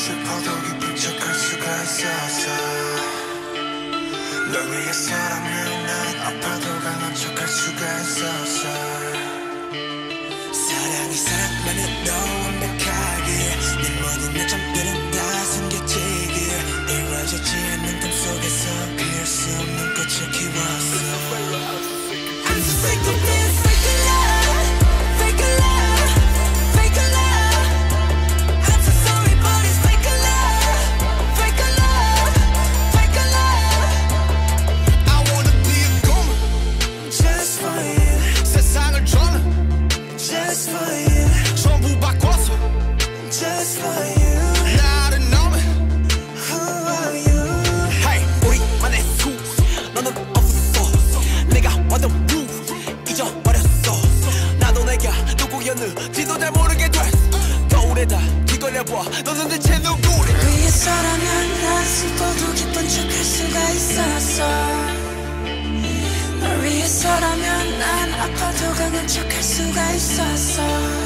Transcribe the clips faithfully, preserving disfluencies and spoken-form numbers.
슬퍼도 기쁜 척할 수가 있었어. 널 위해서라면 난 아파도 강한 척할 수가 있었어. 사랑이 사랑만으로 완벽하게 내 모든 내점들은 다 숨겨지길 이루어지지 않는 꿈속에서 피울 수 없는 꽃을 키웠어. I'm so sick of this fake love, fake love, fake love. I'm so sorry but it's fake love, fake love, fake love. I wanna be a goon Just for you, 세상을 저는 just for you, 전부 바꿔서 just for you. 나를 너무 Who are you? Hey 우리만의 수 너는 없어 내가 완전 무 잊어버렸어. 나도 내가 누구였는지도 잘 모르게 됐어. 거울에다 뒤걸려봐 너는 대체 누구래. 위해서라면 난 슬퍼도 기쁜 척할 수가 있었어. 널 위해서라면 난 아파도 강한 척할 수가 있었어.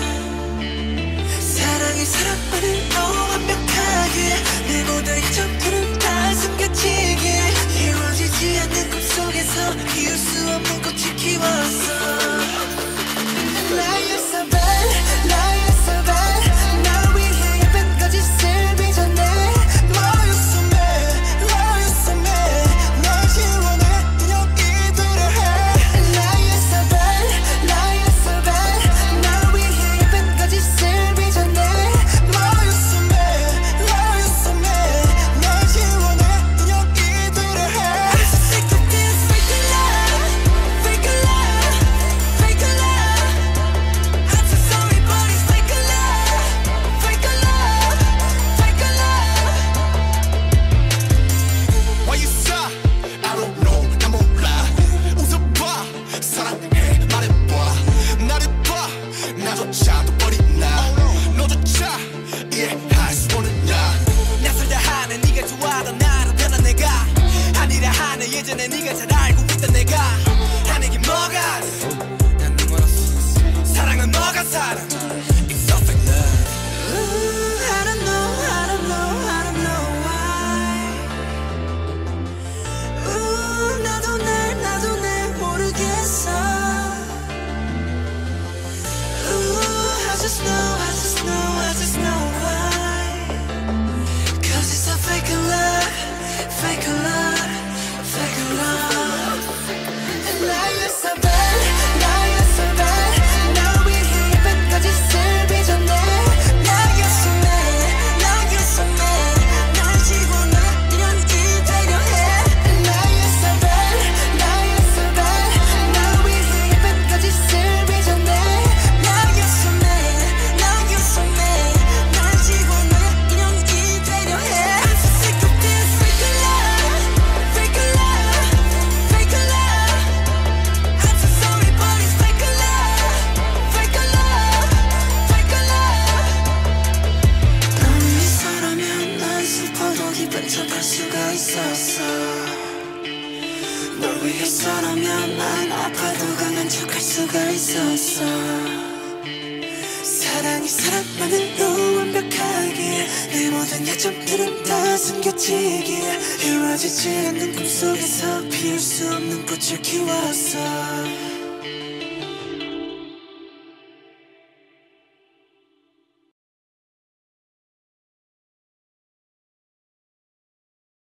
사랑이 사랑만으로 완벽하게 내 모든 이점들은 다 숨겨지게 이루어지지 않는 꿈속에서 피울 수 없는 꽃을 키웠어. Lie so bad, lie so bad. 날 위해 예쁜까지 슬비 전에 Lie so mad, lie so mad. 널 지원해 그냥 이대로 해. Lie so bad, lie so bad. 날 위해 예쁜까지 슬비 전에 Lie so mad, lie so mad. 널 지원해 그냥 이대로 해. I'm so sick of this fake love, fake love, fake love. I'm so sorry but it's fake love, fake love, fake love. Why you sigh? I don't know 나 몰라. 웃어봐 사랑해 말해봐. 나를 봐 나조차도 버리나. 너조차 이해할 수 없느냐. 낯설다 하는 네가 좋아하던 나로 변한 내가 아니라 하는 예전에 네가 잘 알고 있던 내가 하는 게 뭐가 난 멀었어. 사랑은 뭐가 사랑 It's so fake love. Ooh, I don't know, I don't know, I don't know why. Ooh, 나도 날, 나도 날 모르겠어. Ooh, I just know, I just know, I just know why. Cause it's a fake love, fake love, fake love. And now you're so bad, now you're so bad. 날 위해 예쁜까지 슬비 전에 Now you're so mad, now you're so mad. 날 지워놔 이런 이대로 해. And now you're so bad, now you're so bad. 날 위해 예쁜까지 슬비 전에 Now you're so mad, now you're so mad. 날 지워놔 이런 이대로 해. I'm so sick of this fake love, fake love, fake love. I'm so sorry but it's fake love, fake love, fake love. 널 위해서라면 난 슬퍼도 기쁜 척할 수가 있었어. 널 위해서라면 난 아파도 강한 척할 수가 있었어. 사랑이 사랑만으로 완벽하게 내 모든 약점들은 다 숨겨지게 이루어지지 않는 꿈속에서 피울 수 없는 꽃을 키웠어.